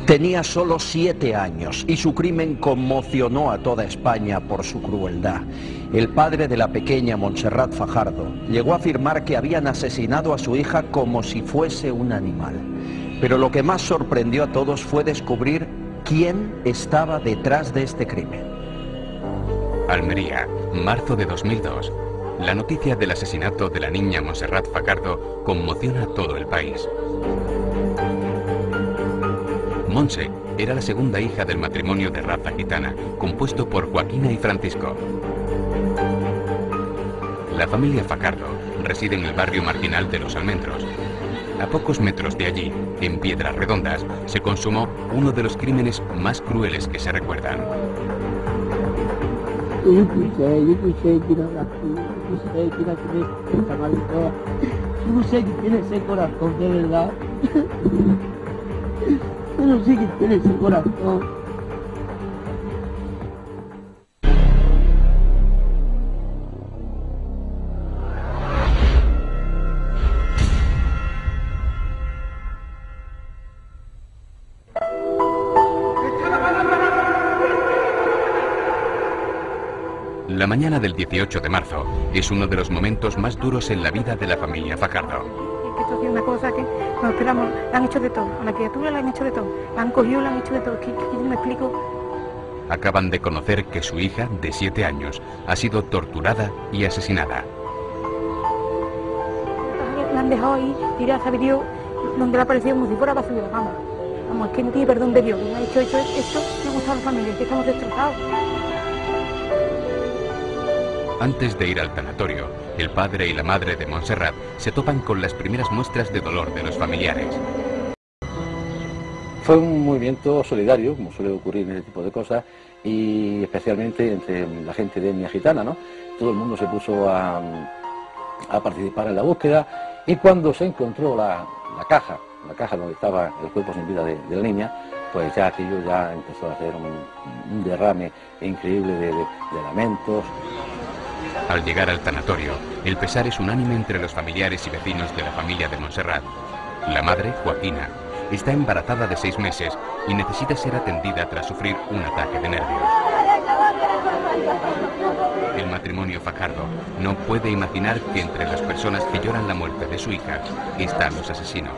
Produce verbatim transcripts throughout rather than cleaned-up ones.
Tenía solo siete años y su crimen conmocionó a toda España por su crueldad. El padre de la pequeña Montserrat Fajardo llegó a afirmar que habían asesinado a su hija como si fuese un animal. Pero lo que más sorprendió a todos fue descubrir quién estaba detrás de este crimen. Almería, marzo de dos mil dos. La noticia del asesinato de la niña Montserrat Fajardo conmociona a todo el país. Monse era la segunda hija del matrimonio de raza gitana, compuesto por Joaquina y Francisco. La familia Fajardo reside en el barrio marginal de Los Almendros. A pocos metros de allí, en Piedras Redondas, se consumó uno de los crímenes más crueles que se recuerdan. Yo escuché, yo escuché que no la yo sé que la tiene esta maldición. Yo no sé que tiene ese corazón de verdad. Yo no sé que tiene ese corazón. La mañana del dieciocho de marzo es uno de los momentos más duros en la vida de la familia Fajardo. Es que esto es una cosa que nos esperamos, la han hecho de todo, a la criatura la han hecho de todo, la han cogido, la han hecho de todo, que, que yo me explico. Acaban de conocer que su hija, de siete años, ha sido torturada y asesinada. La han dejado ahí, tirada, sabe Dios, donde le ha parecido como si fuera paso de la cama. Vamos, es que no tiene perdón de Dios, le ha hecho esto, esto, le ha gustado a la familia, que estamos destrozados. Antes de ir al tanatorio, el padre y la madre de Montserrat se topan con las primeras muestras de dolor de los familiares. Fue un movimiento solidario, como suele ocurrir en este tipo de cosas, y especialmente entre la gente de etnia gitana, ¿no? Todo el mundo se puso a, a participar en la búsqueda, y cuando se encontró la, la caja, la caja donde estaba el cuerpo sin vida de, de la niña, pues ya aquello ya empezó a hacer un, un derrame increíble de, de, de lamentos. Al llegar al tanatorio, el pesar es unánime entre los familiares y vecinos de la familia de Montserrat. La madre, Joaquina, está embarazada de seis meses y necesita ser atendida tras sufrir un ataque de nervios. El matrimonio Fajardo no puede imaginar que entre las personas que lloran la muerte de su hija están los asesinos.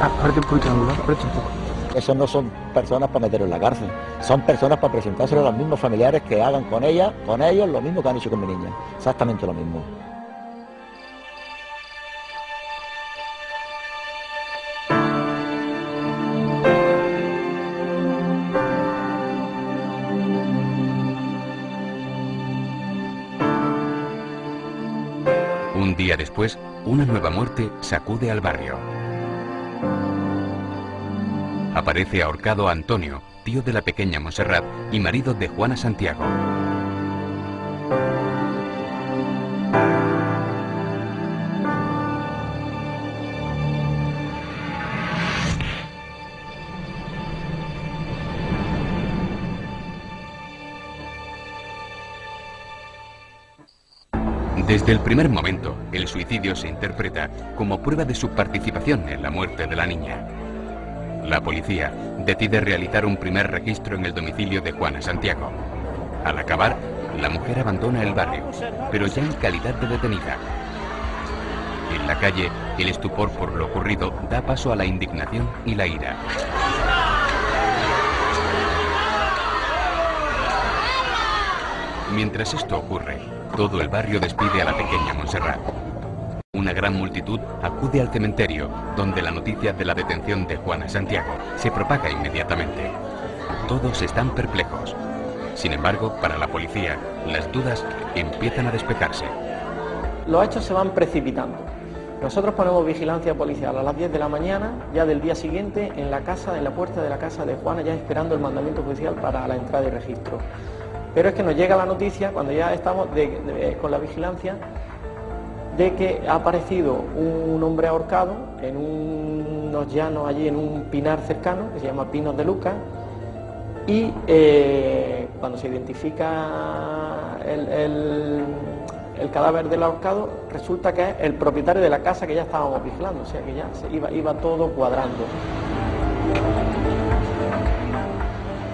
Esos no son personas para meterlos en la cárcel, son personas para presentárselo a los mismos familiares que hagan con ella, con ellos lo mismo que han hecho con mi niña, exactamente lo mismo. Un día después, una nueva muerte sacude al barrio. Aparece ahorcado Antonio, tío de la pequeña Montserrat y marido de Juana Santiago. Desde el primer momento, el suicidio se interpreta como prueba de su participación en la muerte de la niña. La policía decide realizar un primer registro en el domicilio de Juana Santiago. Al acabar, la mujer abandona el barrio, pero ya en calidad de detenida. En la calle, el estupor por lo ocurrido da paso a la indignación y la ira. Mientras esto ocurre, todo el barrio despide a la pequeña Montserrat. Una gran multitud acude al cementerio, donde la noticia de la detención de Juana Santiago se propaga inmediatamente. Todos están perplejos. Sin embargo, para la policía, las dudas empiezan a despejarse. Los hechos se van precipitando. Nosotros ponemos vigilancia policial a las diez de la mañana, ya del día siguiente, en la casa, en la puerta de la casa de Juana, ya esperando el mandamiento judicial para la entrada y registro. Pero es que nos llega la noticia, cuando ya estamos de, de, con la vigilancia, de que ha aparecido un hombre ahorcado en unos llanos allí, en un pinar cercano, que se llama Pinos de Lucas, y eh, cuando se identifica el, el, el cadáver del ahorcado, resulta que es el propietario de la casa que ya estábamos vigilando, o sea que ya se iba, iba todo cuadrando.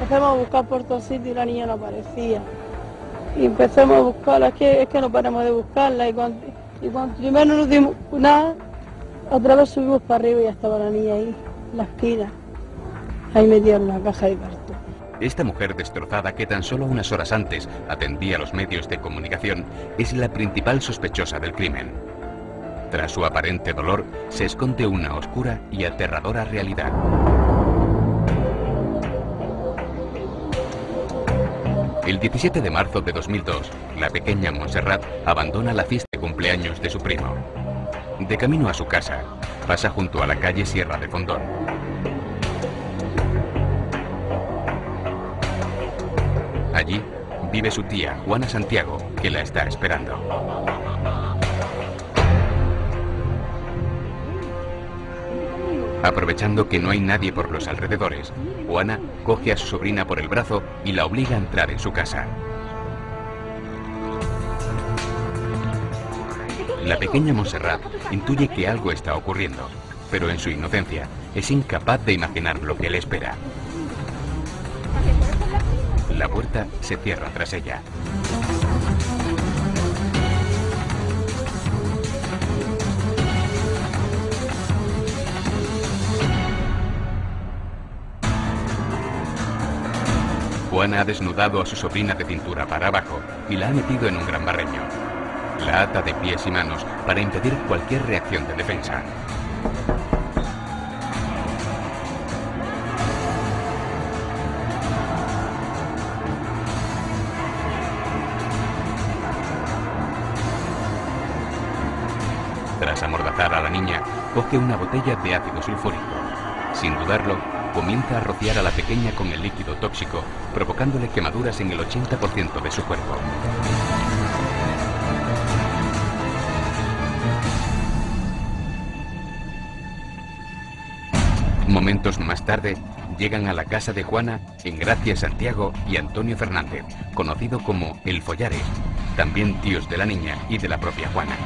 Empezamos a buscar por todos sitios y la niña no aparecía. Y empezamos a buscarla, es que, es que no paramos de buscarla. Y cuando, y cuando primero no nos dimos nada, otra vez subimos para arriba y ya estaba la niña ahí, en la esquina. Ahí metida en una caja de cartón. Esta mujer destrozada, que tan solo unas horas antes atendía a los medios de comunicación, es la principal sospechosa del crimen. Tras su aparente dolor, se esconde una oscura y aterradora realidad. El diecisiete de marzo de dos mil dos, la pequeña Montserrat abandona la fiesta de cumpleaños de su primo. De camino a su casa, pasa junto a la calle Sierra de Fondón. Allí vive su tía, Juana Santiago, que la está esperando. Aprovechando que no hay nadie por los alrededores, Juana coge a su sobrina por el brazo y la obliga a entrar en su casa. La pequeña Montserrat intuye que algo está ocurriendo, pero en su inocencia es incapaz de imaginar lo que le espera. La puerta se cierra tras ella. Juana ha desnudado a su sobrina de cintura para abajo y la ha metido en un gran barreño. La ata de pies y manos para impedir cualquier reacción de defensa. Tras amordazar a la niña, coge una botella de ácido sulfúrico. Sin dudarlo, comienza a rociar a la pequeña con el líquido tóxico, provocándole quemaduras en el ochenta por ciento de su cuerpo. Momentos más tarde, llegan a la casa de Juana, Engracia Santiago y Antonio Fernández, conocido como El Follares, también tíos de la niña y de la propia Juana.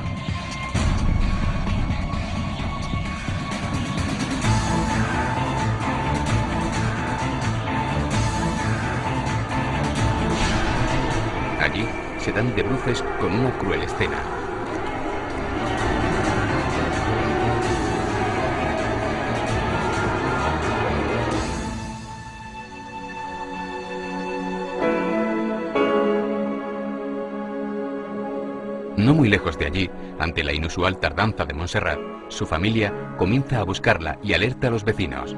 Allí se dan de bruces con una cruel escena. No muy lejos de allí, ante la inusual tardanza de Montserrat, su familia comienza a buscarla y alerta a los vecinos.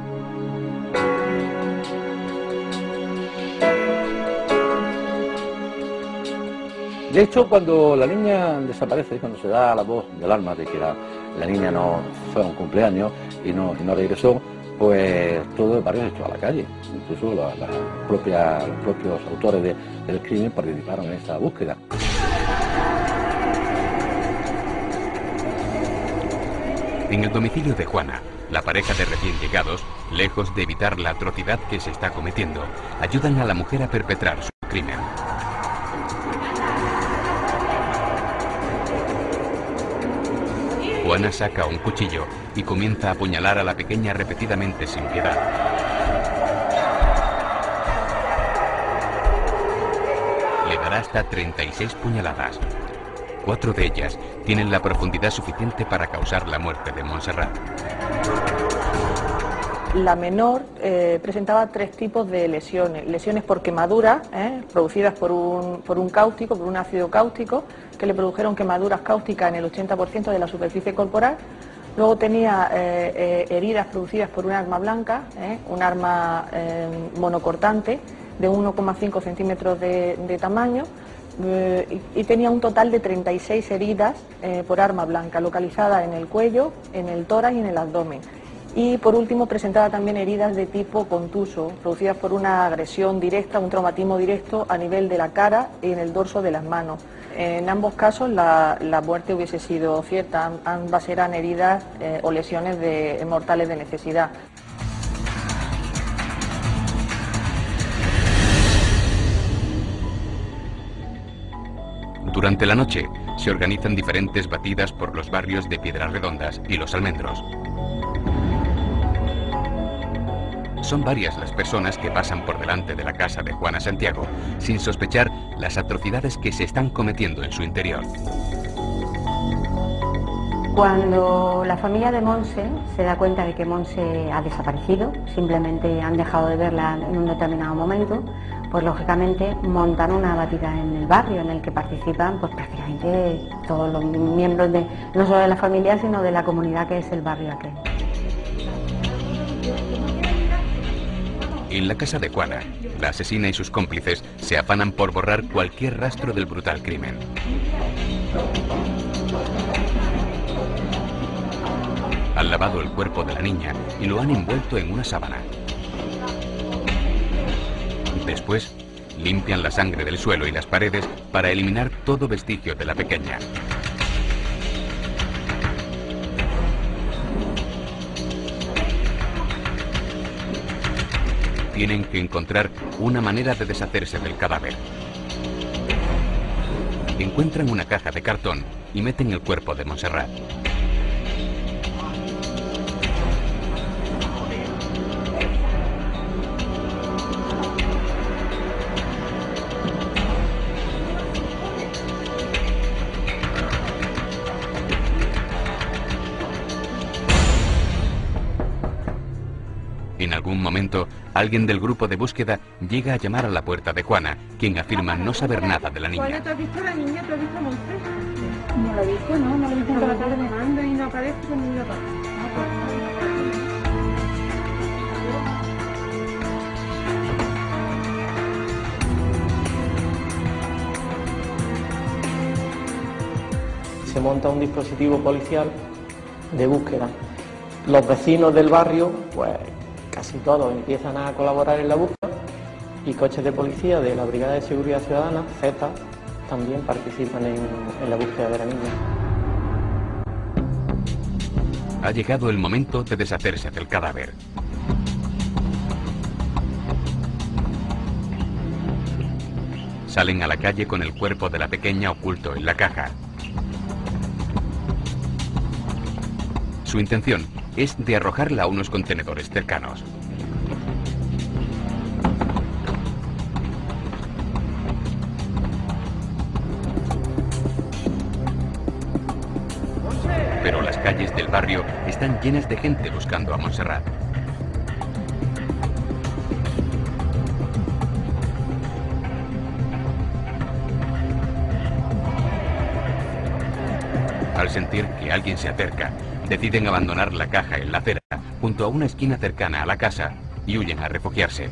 De hecho, cuando la niña desaparece, cuando se da la voz de alarma de que la, la niña no fue a un cumpleaños y no, y no regresó, pues todo el barrio se echó a la calle. Incluso la, la propia, los propios autores de, del crimen participaron en esta búsqueda. En el domicilio de Juana, la pareja de recién llegados, lejos de evitar la atrocidad que se está cometiendo, ayudan a la mujer a perpetrar su crimen. Juana saca un cuchillo y comienza a apuñalar a la pequeña repetidamente sin piedad. Le dará hasta treinta y seis puñaladas. Cuatro de ellas tienen la profundidad suficiente para causar la muerte de Montserrat. La menor eh, presentaba tres tipos de lesiones. Lesiones por quemaduras, eh, producidas por un, por un cáustico, por un ácido cáustico, que le produjeron quemaduras cáusticas en el ochenta por ciento de la superficie corporal. Luego tenía eh, eh, heridas producidas por un arma blanca, eh, un arma eh, monocortante de uno coma cinco centímetros de, de tamaño, eh, y, y tenía un total de treinta y seis heridas eh, por arma blanca, localizadas en el cuello, en el tórax y en el abdomen. Y por último presentaba también heridas de tipo contuso, producidas por una agresión directa, un traumatismo directo a nivel de la cara y en el dorso de las manos. En ambos casos la, la muerte hubiese sido cierta, ambas eran heridas eh, o lesiones de, mortales de necesidad. Durante la noche se organizan diferentes batidas por los barrios de Piedras Redondas y Los Almendros. Son varias las personas que pasan por delante de la casa de Juana Santiago, sin sospechar las atrocidades que se están cometiendo en su interior. Cuando la familia de Monse se da cuenta de que Monse ha desaparecido, simplemente han dejado de verla en un determinado momento, pues lógicamente montan una batida en el barrio en el que participan pues prácticamente todos los miembros de, no solo de la familia, sino de la comunidad que es el barrio aquel. En la casa de Juana, la asesina y sus cómplices se afanan por borrar cualquier rastro del brutal crimen. Han lavado el cuerpo de la niña y lo han envuelto en una sábana. Después, limpian la sangre del suelo y las paredes para eliminar todo vestigio de la pequeña. Tienen que encontrar una manera de deshacerse del cadáver. Encuentran una caja de cartón y meten el cuerpo de Montserrat. En algún momento, alguien del grupo de búsqueda llega a llamar a la puerta de Juana, quien afirma no saber nada de la niña. Juana, ¿te has visto a la niña? ¿Te has visto a Monse? No la he visto, no, no la he visto toda la tarde. Anda y no aparece con mi papá. Se monta un dispositivo policial de búsqueda. Los vecinos del barrio, pues casi todos empiezan a colaborar en la búsqueda y coches de policía de la Brigada de Seguridad Ciudadana, Z, también participan en, en la búsqueda de la niña. Ha llegado el momento de deshacerse del cadáver. Salen a la calle con el cuerpo de la pequeña oculto en la caja. Su intención es de arrojarla a unos contenedores cercanos. Pero las calles del barrio están llenas de gente buscando a Montserrat. Al sentir que alguien se acerca, deciden abandonar la caja en la acera junto a una esquina cercana a la casa y huyen a refugiarse.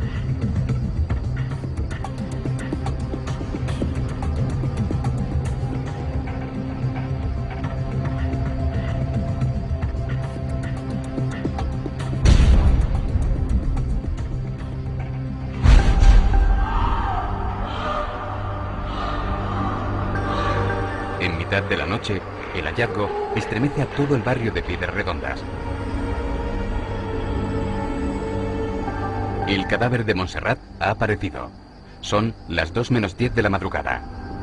En mitad de la noche, el hallazgo estremece a todo el barrio de Piedras Redondas. El cadáver de Montserrat ha aparecido. Son las dos menos diez de la madrugada.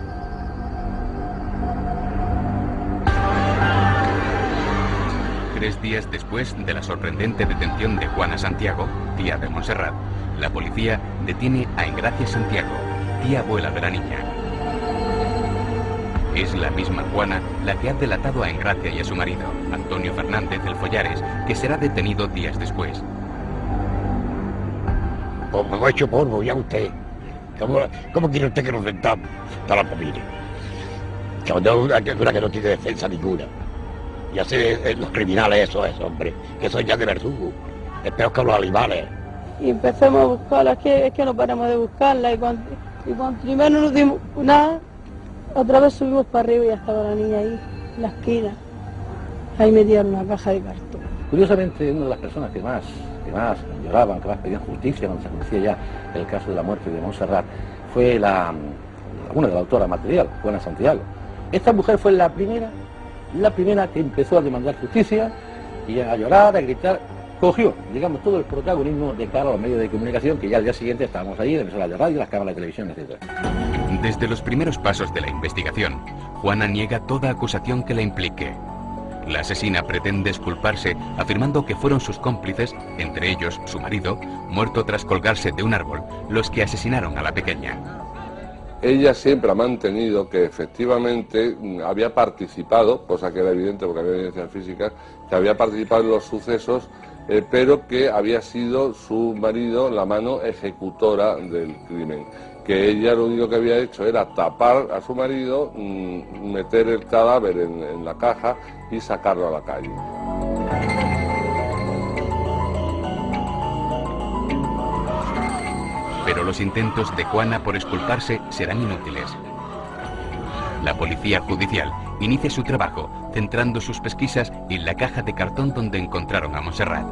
Tres días después de la sorprendente detención de Juana Santiago, tía de Montserrat, la policía detiene a Engracia Santiago, tía abuela de la niña. Es la misma Juana la que ha delatado a Engracia y a su marido, Antonio Fernández del Follares, que será detenido días después. Pues me voy hecho polvo, ya usted. ¿Cómo, cómo quiere usted que nos sentamos? Hasta la familia. Que una criatura que no tiene defensa ninguna. Y así eh, los criminales, eso es, hombre. Que son ya de verdugo. Es peor que los animales. Y empezamos a buscarla, es que, es que no paramos de buscarla. Y cuando, y cuando primero no nos dimos nada, otra vez subimos para arriba y ya estaba la niña ahí, en la esquina. Ahí metían una caja de cartón. Curiosamente, una de las personas que más, que más lloraban, que más pedían justicia cuando se conocía ya el caso de la muerte de Montserrat, fue la, una de la autora material, Juana Santiago. Esta mujer fue la primera, la primera que empezó a demandar justicia y a llorar, a gritar. Cogió, digamos, todo el protagonismo de cara a los medios de comunicación, que ya al día siguiente estábamos ahí, en emisoras de radio, las cámaras de televisión, etcétera. Desde los primeros pasos de la investigación, Juana niega toda acusación que la implique. La asesina pretende exculparse afirmando que fueron sus cómplices, entre ellos su marido, muerto tras colgarse de un árbol, los que asesinaron a la pequeña. Ella siempre ha mantenido que efectivamente había participado, cosa que era evidente porque había evidencias físicas, que había participado en los sucesos, eh, pero que había sido su marido la mano ejecutora del crimen. Que ella lo único que había hecho era tapar a su marido, mmm, meter el cadáver en, en la caja y sacarlo a la calle. Pero los intentos de Juana por exculparse serán inútiles. La policía judicial inicia su trabajo, centrando sus pesquisas en la caja de cartón donde encontraron a Montserrat.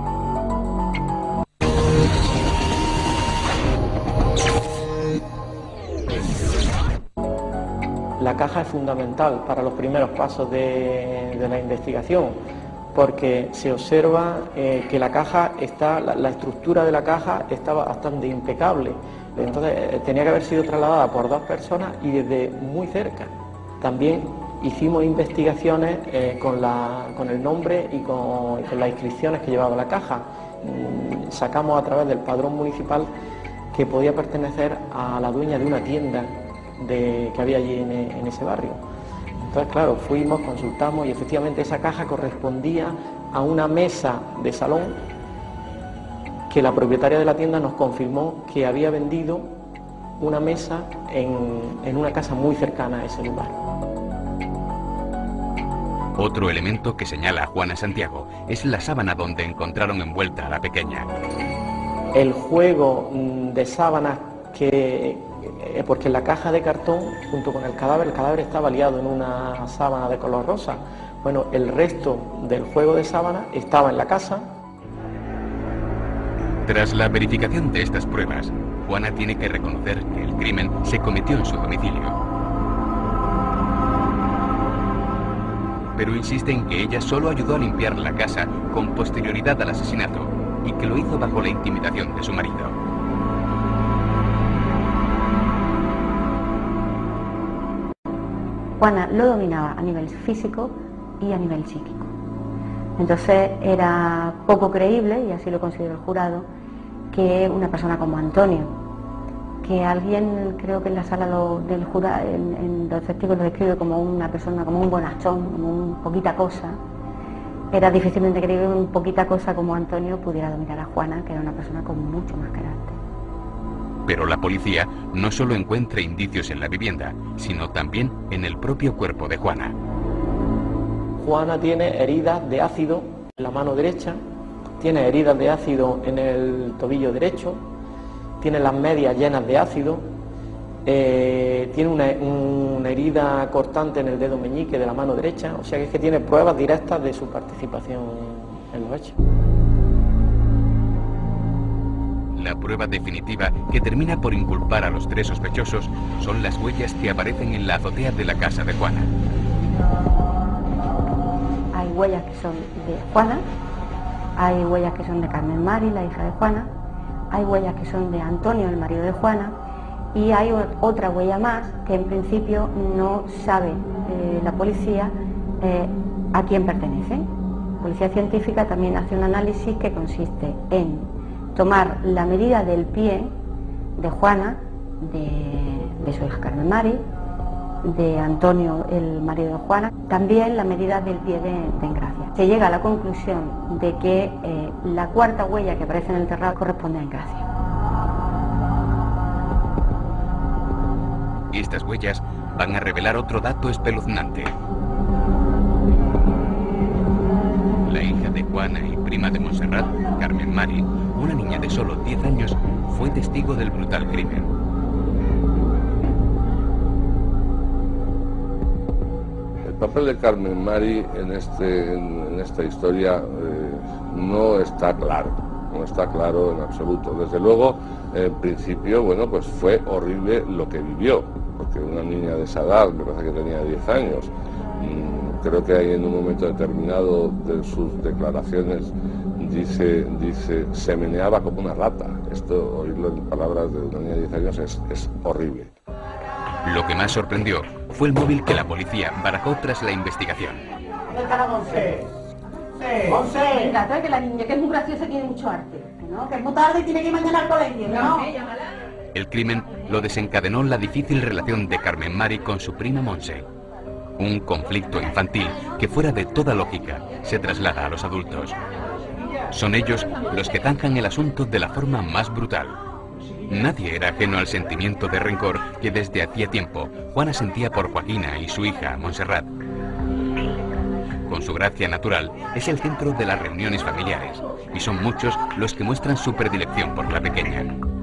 La caja es fundamental para los primeros pasos de, de la investigación, porque se observa eh, que la caja está, la, la estructura de la caja está bastante impecable. Entonces eh, tenía que haber sido trasladada por dos personas y desde muy cerca. También hicimos investigaciones eh, con, la, con el nombre y con, y con las inscripciones que llevaba la caja. Mm, sacamos a través del padrón municipal que podía pertenecer a la dueña de una tienda de, que había allí en, en ese barrio. Entonces, claro, fuimos, consultamos y efectivamente esa caja correspondía a una mesa de salón que la propietaria de la tienda nos confirmó que había vendido una mesa en, en una casa muy cercana a ese lugar. Otro elemento que señala a Juana Santiago es la sábana donde encontraron envuelta a la pequeña. El juego de sábanas que... porque en la caja de cartón, junto con el cadáver, el cadáver estaba liado en una sábana de color rosa. Bueno, el resto del juego de sábana estaba en la casa. Tras la verificación de estas pruebas, Juana tiene que reconocer que el crimen se cometió en su domicilio. Pero insiste en que ella solo ayudó a limpiar la casa con posterioridad al asesinato y que lo hizo bajo la intimidación de su marido. Juana lo dominaba a nivel físico y a nivel psíquico. Entonces era poco creíble, y así lo consideró el jurado, que una persona como Antonio, que alguien, creo que en la sala lo, del jurado, en, en los testigos lo describe como una persona, como un bonachón, como un poquita cosa, era difícilmente creíble que un poquita cosa como Antonio pudiera dominar a Juana, que era una persona con mucho más carácter. Pero la policía no solo encuentra indicios en la vivienda, sino también en el propio cuerpo de Juana. Juana tiene heridas de ácido en la mano derecha, tiene heridas de ácido en el tobillo derecho, tiene las medias llenas de ácido, eh, tiene una, una herida cortante en el dedo meñique de la mano derecha, o sea que es que tiene pruebas directas de su participación en los hechos. La prueba definitiva que termina por inculpar a los tres sospechosos son las huellas que aparecen en la azotea de la casa de Juana. Hay huellas que son de Juana, hay huellas que son de Carmen Mari, la hija de Juana, hay huellas que son de Antonio, el marido de Juana, y hay otra huella más que en principio no sabe eh, la policía eh, a quién pertenece. La policía científica también hace un análisis que consiste en tomar la medida del pie de Juana, de, de su hija Carmen Mari, de Antonio, el marido de Juana, también la medida del pie de, de Engracia. Se llega a la conclusión de que eh, la cuarta huella que aparece en el terrado corresponde a Engracia. Y estas huellas van a revelar otro dato espeluznante. La hija de Juana y prima de Montserrat, Carmen Mari, una niña de solo diez años, fue testigo del brutal crimen. El papel de Carmen Mari en, este, en, en esta historia eh, no está claro, no está claro en absoluto. Desde luego, en principio, bueno, pues fue horrible lo que vivió, porque una niña de esa edad, me parece que tenía diez años, creo que hay en un momento determinado de sus declaraciones dice, dice, se meneaba como una rata. Esto, oírlo en palabras de una niña de diez años, es, es horrible. Lo que más sorprendió fue el móvil que la policía barajó tras la investigación. ¿Dónde está la Monse? Sí. Monse. Venga, trae que la niña, que es muy graciosa y tiene mucho arte. ¿No? Que es muy tarde y tiene que ir mañana al colegio, ¿no? El crimen lo desencadenó la difícil relación de Carmen Mari con su prima Monse. Un conflicto infantil que, fuera de toda lógica, se traslada a los adultos. Son ellos los que zanjan el asunto de la forma más brutal. Nadie era ajeno al sentimiento de rencor que desde hacía tiempo Juana sentía por Joaquina y su hija, Montserrat. Con su gracia natural, es el centro de las reuniones familiares, y son muchos los que muestran su predilección por la pequeña.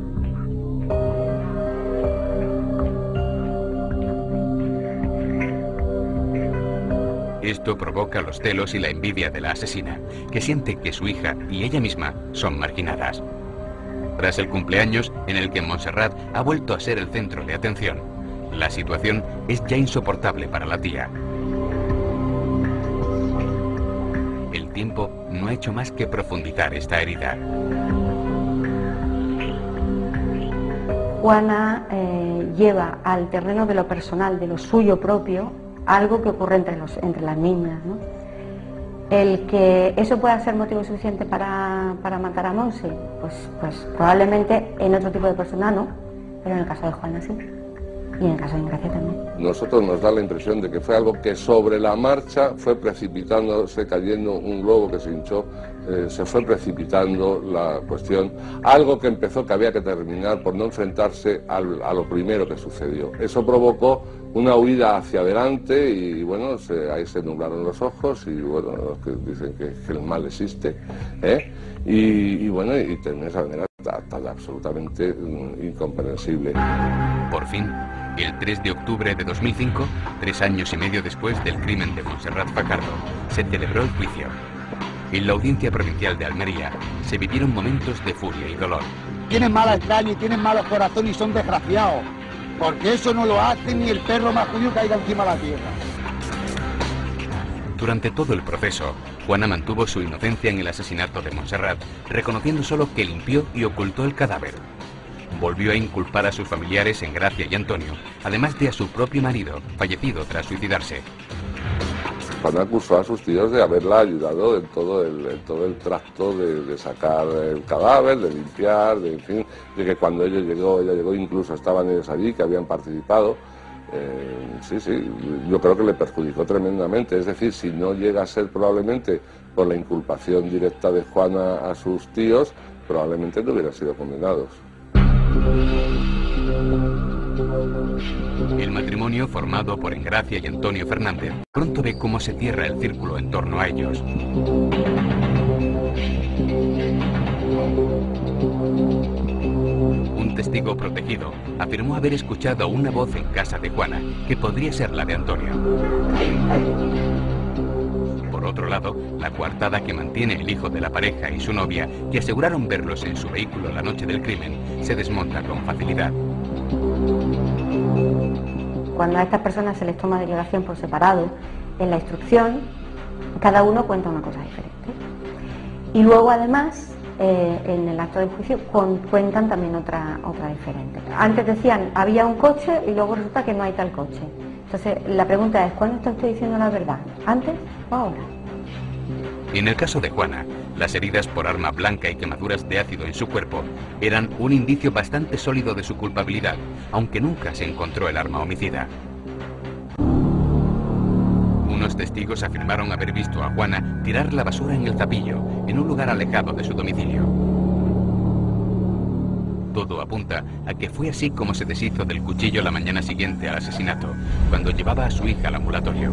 Esto provoca los celos y la envidia de la asesina, que siente que su hija y ella misma son marginadas. Tras el cumpleaños en el que Montserrat ha vuelto a ser el centro de atención, la situación es ya insoportable para la tía. El tiempo no ha hecho más que profundizar esta herida. Juana eh, lleva al terreno de lo personal, de lo suyo propio, algo que ocurre entre, los, entre las niñas, ¿no? El que eso pueda ser motivo suficiente para, para matar a Monse, pues, pues probablemente en otro tipo de persona no, pero en el caso de Juana sí, y en el caso de Ingracia también. Nosotros nos da la impresión de que fue algo que sobre la marcha fue precipitándose, cayendo un globo que se hinchó, eh, se fue precipitando la cuestión, algo que empezó que había que terminar por no enfrentarse al, a lo primero que sucedió. Eso provocó una huida hacia adelante y bueno, se, ahí se nublaron los ojos y bueno, los que dicen que, que el mal existe, ¿eh? y, y bueno, y terminó de esa manera tan, tan absolutamente um, incomprensible. Por fin, el tres de octubre de dos mil cinco, tres años y medio después del crimen de Montserrat Fajardo, se celebró el juicio. En la Audiencia Provincial de Almería se vivieron momentos de furia y dolor. Tienen mala extraña y tienen malos corazones y son desgraciados, porque eso no lo hace ni el perro más judío que caiga encima de la tierra. Durante todo el proceso, Juana mantuvo su inocencia en el asesinato de Montserrat, reconociendo solo que limpió y ocultó el cadáver. Volvió a inculpar a sus familiares, Engracia y Antonio, además de a su propio marido, fallecido tras suicidarse. Juana acusó a sus tíos de haberla ayudado en todo el, en todo el tracto de, de sacar el cadáver, de limpiar, de, en fin, de que cuando ella llegó, ella llegó incluso estaban ellos allí, que habían participado. Eh, sí, sí, yo creo que le perjudicó tremendamente. Es decir, si no llega a ser probablemente por la inculpación directa de Juana a sus tíos, probablemente no hubieran sido condenados. El matrimonio, formado por Engracia y Antonio Fernández, pronto ve cómo se cierra el círculo en torno a ellos. Un testigo protegido afirmó haber escuchado una voz en casa de Juana, que podría ser la de Antonio. Por otro lado, la coartada que mantiene el hijo de la pareja y su novia, que aseguraron verlos en su vehículo la noche del crimen, se desmonta con facilidad. Cuando a estas personas se les toma declaración por separado, en la instrucción, cada uno cuenta una cosa diferente. Y luego, además, eh, en el acto de juicio con, cuentan también otra, otra diferente. Antes decían, había un coche y luego resulta que no hay tal coche. Entonces, la pregunta es, ¿cuándo está usted diciendo la verdad? ¿Antes o ahora? En el caso de Juana, las heridas por arma blanca y quemaduras de ácido en su cuerpo eran un indicio bastante sólido de su culpabilidad, aunque nunca se encontró el arma homicida. Unos testigos afirmaron haber visto a Juana tirar la basura en el Zapillo, en un lugar alejado de su domicilio. Todo apunta a que fue así como se deshizo del cuchillo la mañana siguiente al asesinato, cuando llevaba a su hija al ambulatorio.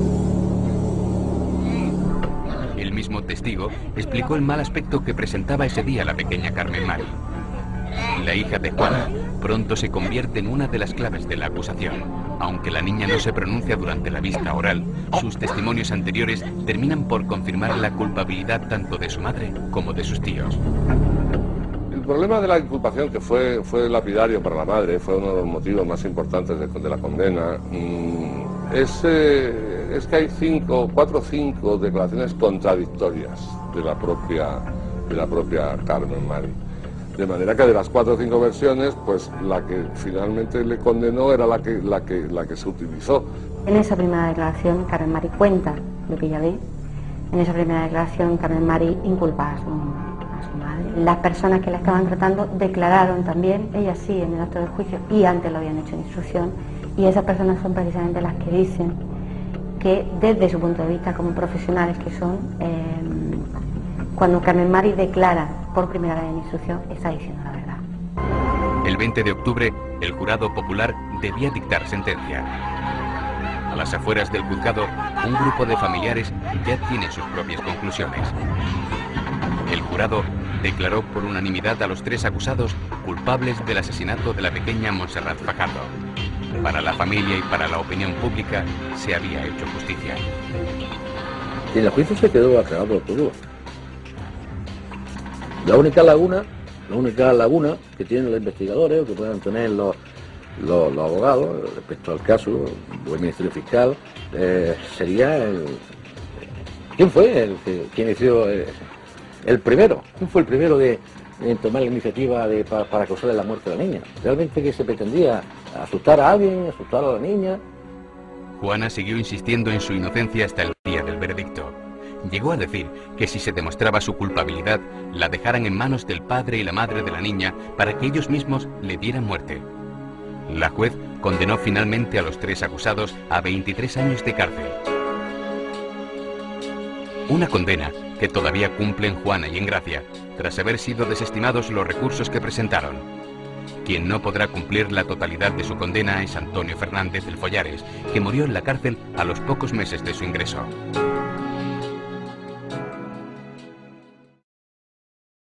El mismo testigo explicó el mal aspecto que presentaba ese día la pequeña Carmen Mari. La hija de Juana pronto se convierte en una de las claves de la acusación. Aunque la niña no se pronuncia durante la vista oral, sus testimonios anteriores terminan por confirmar la culpabilidad tanto de su madre como de sus tíos. El problema de la inculpación, que fue, fue lapidario para la madre, fue uno de los motivos más importantes de, de la condena, mmm, es, eh, es que hay cinco, cuatro o cinco declaraciones contradictorias de la propia, de la propia Carmen Mari. De manera que de las cuatro o cinco versiones, pues la que finalmente le condenó era la que, la que, la que se utilizó. En esa primera declaración, Carmen Mari cuenta lo que ella ve. En esa primera declaración, Carmen Mari inculpa a su, a su madre. Las personas que la estaban tratando declararon también, ellas sí, en el acto del juicio, y antes lo habían hecho en instrucción, y esas personas son precisamente las que dicen que desde su punto de vista, como profesionales que son, eh, cuando Carmen Mari declara por primera vez en instrucción, está diciendo la verdad. El veinte de octubre, el jurado popular debía dictar sentencia. A las afueras del juzgado, un grupo de familiares ya tiene sus propias conclusiones. El jurado declaró por unanimidad a los tres acusados culpables del asesinato de la pequeña Montserrat Fajardo. Para la familia y para la opinión pública se había hecho justicia. Y en el juicio se quedó aclarado todo. La única laguna, la única laguna que tienen los investigadores o que puedan tener los, los, los abogados respecto al caso o el Ministerio Fiscal eh, sería el, ¿quién fue el que quién hizo el, el primero? ¿Quién fue el primero de, de tomar la iniciativa de, para, para causarle la muerte a la niña? ¿Realmente que se pretendía asustar a alguien, asustar a la niña? Juana siguió insistiendo en su inocencia hasta el día del veredicto. Llegó a decir que si se demostraba su culpabilidad, la dejaran en manos del padre y la madre de la niña para que ellos mismos le dieran muerte. La juez condenó finalmente a los tres acusados a veintitrés años de cárcel. Una condena que todavía cumplen Juana y Engracia, tras haber sido desestimados los recursos que presentaron. Quien no podrá cumplir la totalidad de su condena es Antonio Fernández del Follares, que murió en la cárcel a los pocos meses de su ingreso.